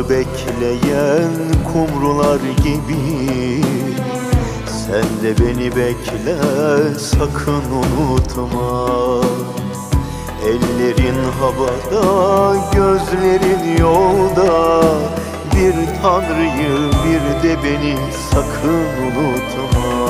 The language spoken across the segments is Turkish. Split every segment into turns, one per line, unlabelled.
bekleyen kumrular gibi sen de beni bekle, sakın unutma. Ellerin havada, gözlerin yolda, bir Tanrı'yı bir de beni sakın unutma.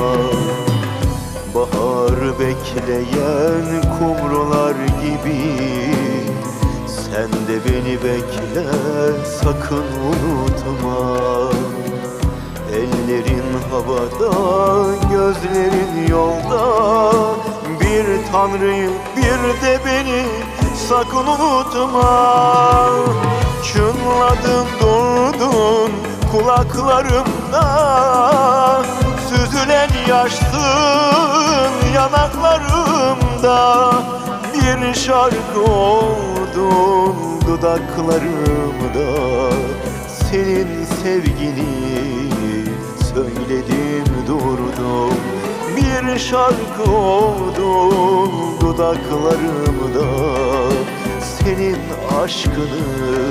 Bahar bekleyen kumrular gibi sen de beni bekle, sakın unutma. Ellerin havada, gözlerin yolda, bir Tanrı'yı bir de beni sakın unutma. Çınladın durdun kulaklarımda, süzülen yaşsın yanaklarımda, bir şarkı oldun dudaklarımda. Senin sevgini söyledim durdum, bir şarkı oldun dudaklarımda. Senin aşkını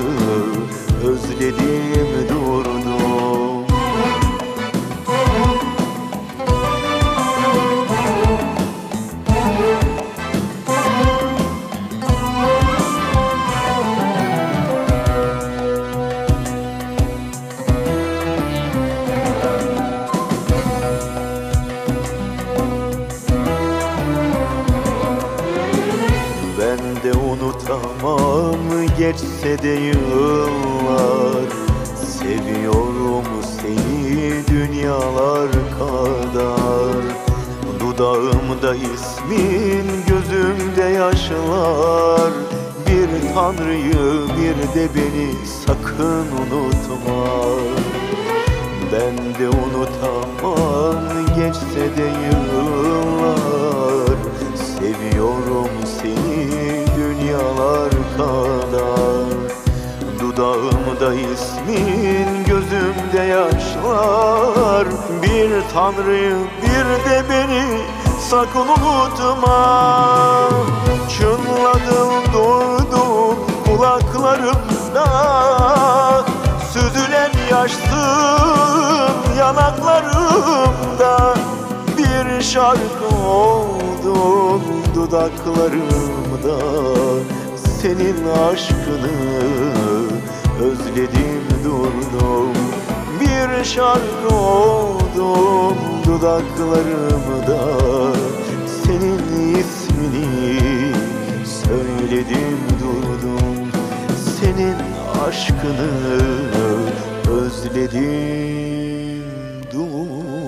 özledim durdum. Ben de unutamam, geçse de yıllar. Seviyorum seni dünyalar kadar. Dudağımda ismin, gözümde yaşlar. Bir Tanrı'yı bir de beni sakın unutma. Ben de unutamam, geçse de yıllar. Seviyorum seni dünyalar kadar. Dudağımda ismin, gözümde yaşlar. Bir Tanrı'yı bir de beni sakın unutma. Çınladım durdum kulaklarımda, süzülen yaşsın yanaklarımda, bir şarkı oldun dudaklarımda. Senin aşkını özledim durdum, bir şarkı oldun dudaklarımda. Senin ismini söyledim durdum, senin aşkını özledim durdum.